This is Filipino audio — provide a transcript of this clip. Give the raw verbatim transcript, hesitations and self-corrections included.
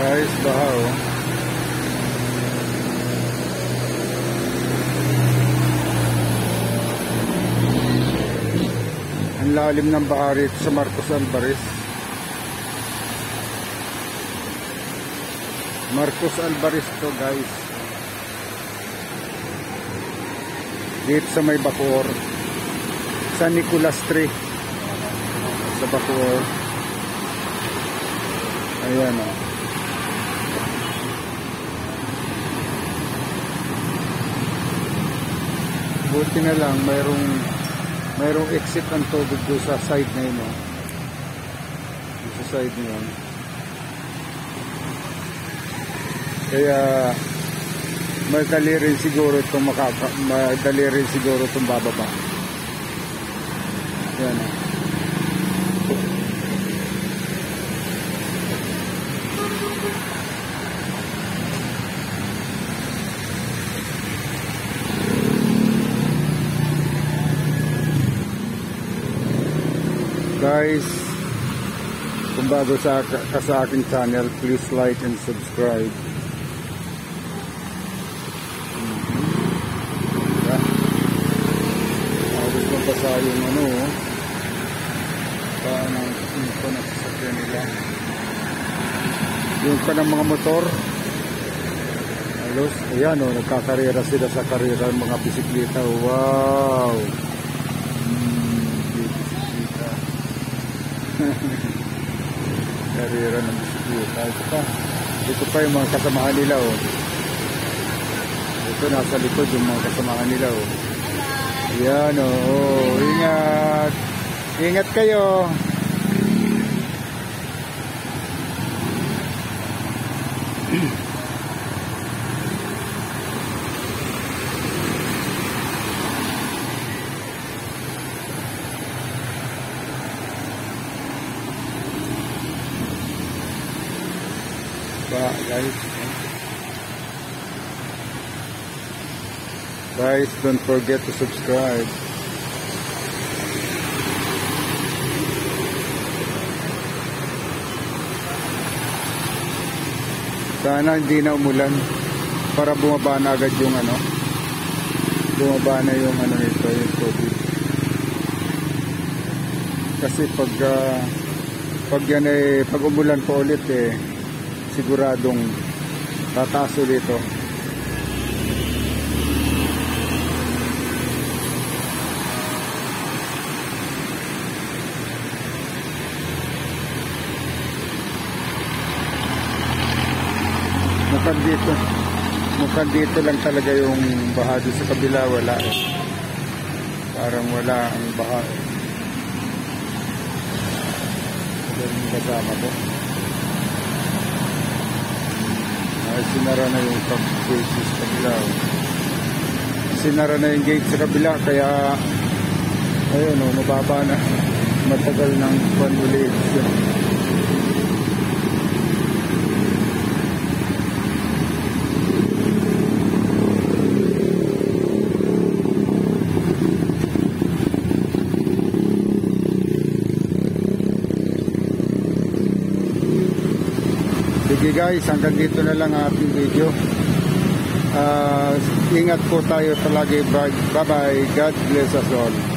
guys, baha oh. Ang lalim ng baha rito sa Marcos Alvarez. Marcos Alvarez to guys. Dito sa may Bacoor. San Nicolas Street. Sa Bacoor. Ayan o. Oh. Buti na lang mayroong mayroong exit ang tubig doon sa side na yun o. Oh. Sa side na yun. Kaya madali rin siguro itong makaka madali rin siguro itong bababa. Ayan o. Oh. Guys, kung bago sa, ka sa aking channel, please like and subscribe. Agos na pa sa yung ano, paano yung pa na sasakyan nila. Yung pa ng mga motor. Alos, ayan o, nagkakarera sila sa karera ng mga bisikleta. Wow! Karera ng bisikleta. Ito pa. Ito pa yung mga kasamahan nila oh. Ito nasa likod yung mga kasamahan nila oh. Yan oh. Ingat. Ingat kayo. Ba, guys. Guys, don't forget to subscribe. Sana hindi na umulan para bumaba na agad yung ano. Bumaba na yung ano nito, yung tubig. Kasi pag uh, pag yan eh, pag umulan pa ulit eh, siguradong tataas ulit ito. Mukhang dito mukhang dito lang talaga yung baha. Sa kabila wala eh. Parang wala ang baha eh. Ito yung kasama ko. Ay, sinara na yung gate sa kabila. Sinara na yung gate sa kabila, kaya ayun o, mababa na. Matagal ng panulit. Sige guys, hanggang dito na lang ang ating video. Uh, ingat po tayo palagi. Bye bye. God bless us all.